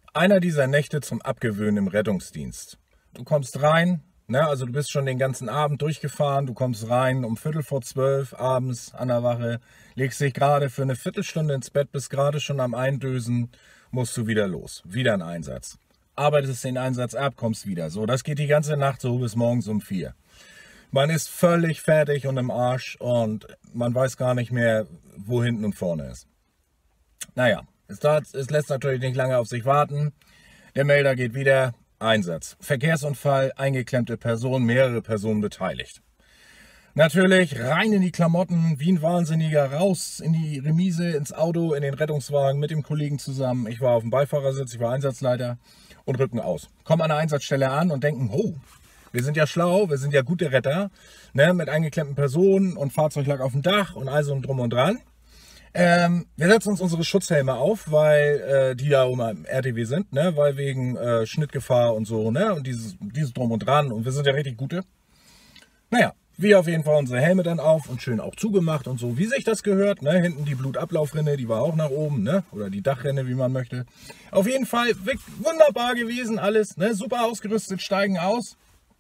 Einer dieser Nächte zum Abgewöhnen im Rettungsdienst. Du kommst rein, ne, also du bist schon den ganzen Abend durchgefahren, du kommst rein um 11:45 abends an der Wache, legst dich gerade für eine Viertelstunde ins Bett, bist gerade schon am Eindösen, musst du wieder los, wieder ein Einsatz. Arbeitest den Einsatz ab, kommst wieder. So, das geht die ganze Nacht so bis morgens um 4. Man ist völlig fertig und im Arsch und man weiß gar nicht mehr, wo hinten und vorne ist. Naja, es lässt natürlich nicht lange auf sich warten. Der Melder geht wieder. Einsatz. Verkehrsunfall, eingeklemmte Person, mehrere Personen beteiligt. Natürlich rein in die Klamotten, wie ein Wahnsinniger, raus in die Remise, ins Auto, in den Rettungswagen mit dem Kollegen zusammen. Ich war auf dem Beifahrersitz, ich war Einsatzleiter und rücken aus. Kommen an der Einsatzstelle an und denken, oh, wir sind ja schlau, wir sind ja gute Retter, ne, mit eingeklemmten Personen und Fahrzeug lag auf dem Dach und all so drum und dran. Wir setzen uns unsere Schutzhelme auf, weil die ja um RTW sind, ne, weil wegen Schnittgefahr und so, ne, und dieses drum und dran und wir sind ja richtig gute. Naja, wir auf jeden Fall unsere Helme dann auf und schön auch zugemacht und so, wie sich das gehört, ne, hinten die Blutablaufrinne, die war auch nach oben, ne, oder die Dachrinne, wie man möchte. Auf jeden Fall wunderbar gewesen alles, ne, super ausgerüstet, steigen aus.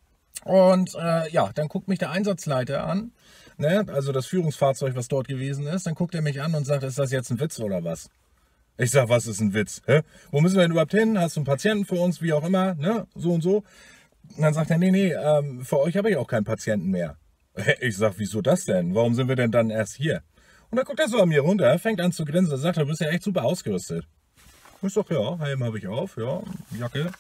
Und ja, dann guckt mich der Einsatzleiter an, ne, also das Führungsfahrzeug, was dort gewesen ist. Dann guckt er mich an und sagt, ist das jetzt ein Witz oder was? Ich sag, was ist ein Witz? Hä? Wo müssen wir denn überhaupt hin? Hast du einen Patienten für uns, wie auch immer, ne? So und so. Und dann sagt er, nee, für euch habe ich auch keinen Patienten mehr. Ich sag, wieso das denn? Warum sind wir denn dann erst hier? Und dann guckt er so an mir runter, fängt an zu grinsen, sagt, du bist ja echt super ausgerüstet. Ich sag, ja, Helm habe ich auf, ja, Jacke.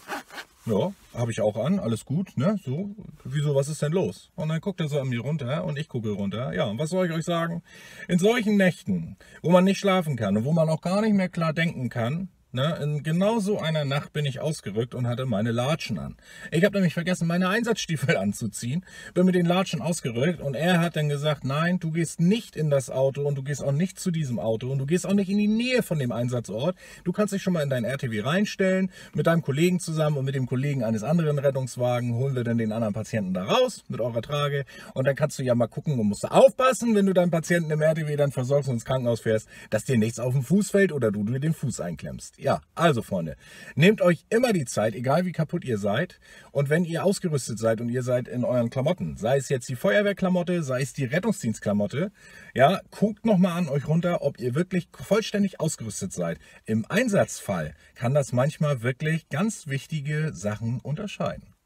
Ja, habe ich auch an, alles gut, ne? So, wieso, was ist denn los? Und dann guckt er so an mir runter und ich gucke runter. Ja, und was soll ich euch sagen? In solchen Nächten, wo man nicht schlafen kann und wo man auch gar nicht mehr klar denken kann, ne, in genau so einer Nacht bin ich ausgerückt und hatte meine Latschen an. Ich habe nämlich vergessen, meine Einsatzstiefel anzuziehen, bin mit den Latschen ausgerückt und er hat dann gesagt, nein, du gehst nicht in das Auto und du gehst auch nicht zu diesem Auto und du gehst auch nicht in die Nähe von dem Einsatzort. Du kannst dich schon mal in dein RTW reinstellen, mit deinem Kollegen zusammen und mit dem Kollegen eines anderen Rettungswagen holen wir dann den anderen Patienten da raus mit eurer Trage und dann kannst du ja mal gucken und musst aufpassen, wenn du deinen Patienten im RTW dann versorgst und ins Krankenhaus fährst, dass dir nichts auf den Fuß fällt oder du dir den Fuß einklemmst. Ja, also Freunde, nehmt euch immer die Zeit, egal wie kaputt ihr seid. Und wenn ihr ausgerüstet seid und ihr seid in euren Klamotten, sei es jetzt die Feuerwehrklamotte, sei es die Rettungsdienstklamotte, ja, guckt nochmal an euch runter, ob ihr wirklich vollständig ausgerüstet seid. Im Einsatzfall kann das manchmal wirklich ganz wichtige Sachen unterscheiden.